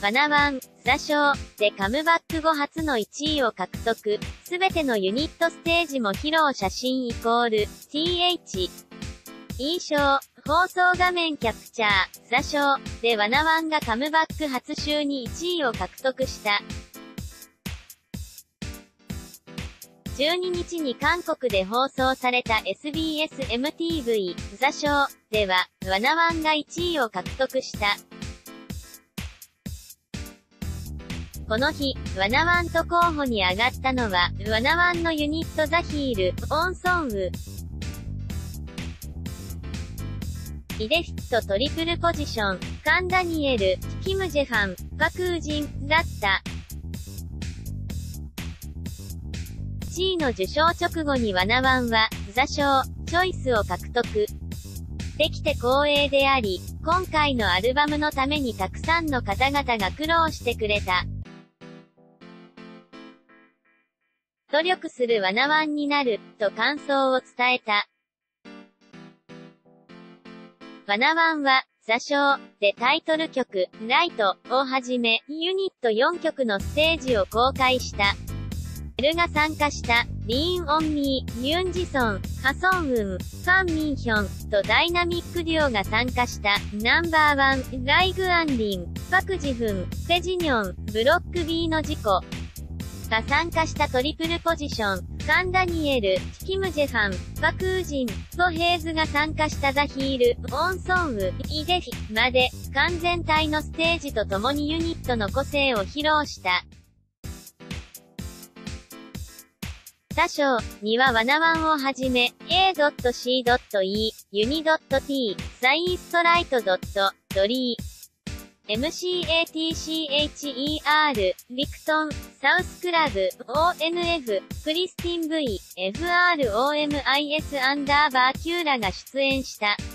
ワナワン、座賞でカムバック後初の1位を獲得。すべてのユニットステージも披露写真=th。印象、放送画面キャプチャー、座賞でワナワンがカムバック初週に1位を獲得した。12日に韓国で放送された SBSMTV 座賞では、ワナワンが1位を獲得した。この日、ワナワンと候補に上がったのは、ワナワンのユニットザヒール、オンソンウ。イデフィットトリプルポジション、カンダニエル、キムジェファン、パクージン、だった。1位の受賞直後にワナワンは、座賞、チョイスを獲得。できて光栄であり、今回のアルバムのためにたくさんの方々が苦労してくれた。努力するワナワンになる、と感想を伝えた。ワナワンは、座賞でタイトル曲、ライトをはじめ、ユニット4曲のステージを公開した。エルが参加した、リーン・オン・ミー、ユン・ジソン、ハソン・ウン、ファン・ミンヒョン、とダイナミックデュオが参加した、ナンバーワン、ライグ・アンリン、パク・ジフン、ペジニョン、ブロック B の事故。が参加したトリプルポジション、カンダニエル、キムジェファン、パクージン、とヘイズが参加したザヒール、オンソンウ、イデフィ、まで、完全体のステージと共にユニットの個性を披露した。他賞にはワナワンをはじめ、A.C.E、ユニ .T、サイーストライト。ドリー、MCATCHER、リクトン、サウスクラブ、ONF、クリスティン V、FROMIS アンダーバーキューラが出演した。